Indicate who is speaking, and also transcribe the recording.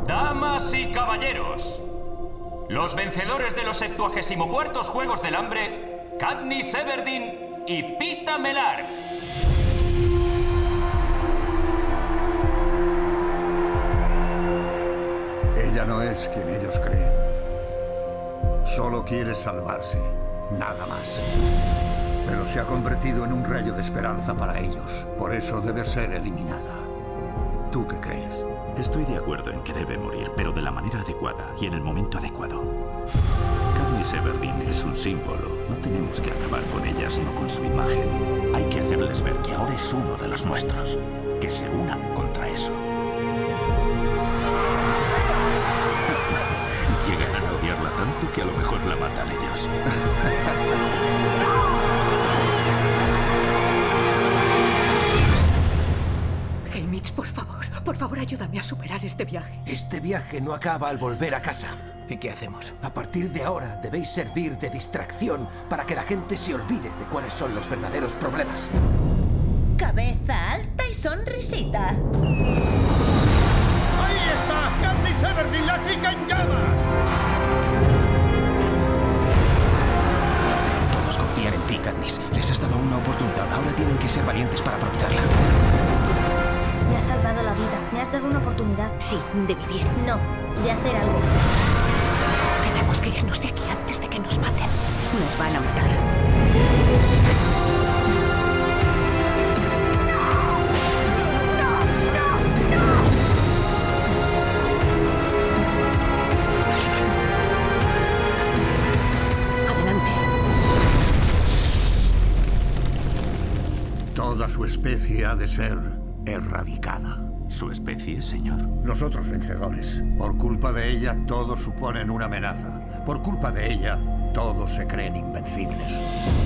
Speaker 1: Damas y caballeros, los vencedores de los 74º Juegos del Hambre, Katniss Everdeen y Peeta Mellark.
Speaker 2: Ella no es quien ellos creen. Solo quiere salvarse, nada más. Pero se ha convertido en un rayo de esperanza para ellos. Por eso debe ser eliminada. ¿Tú qué crees?
Speaker 3: Estoy de acuerdo en que debe morir, pero de la manera adecuada y en el momento adecuado. Katniss Everdeen es un símbolo. No tenemos que acabar con ella, sino con su imagen. Hay que hacerles ver que ahora es uno de los nuestros. Que se unan contra eso. Llegarán a odiarla tanto que a lo mejor la matan ellos.
Speaker 4: Haymitch, por favor, ayúdame a superar este viaje.
Speaker 5: Este viaje no acaba al volver a casa.
Speaker 6: ¿Y qué hacemos?
Speaker 5: A partir de ahora debéis servir de distracción para que la gente se olvide de cuáles son los verdaderos problemas.
Speaker 7: Cabeza alta y sonrisita.
Speaker 8: ¡Ahí está! ¡Katniss Everdeen, la chica en llamas!
Speaker 6: Todos confían en ti, Katniss. Les has dado una oportunidad. Ahora tienen que ser valientes para aprovecharla.
Speaker 9: Me has salvado la vida. Me has dado una oportunidad.
Speaker 4: Sí, de vivir.
Speaker 9: No, de hacer algo.
Speaker 4: Tenemos que irnos de aquí antes de que nos maten. Nos van a matar.
Speaker 2: Toda su especie ha de ser erradicada.
Speaker 3: ¿Su especie, señor?
Speaker 2: Los otros vencedores. Por culpa de ella, todos suponen una amenaza. Por culpa de ella, todos se creen invencibles.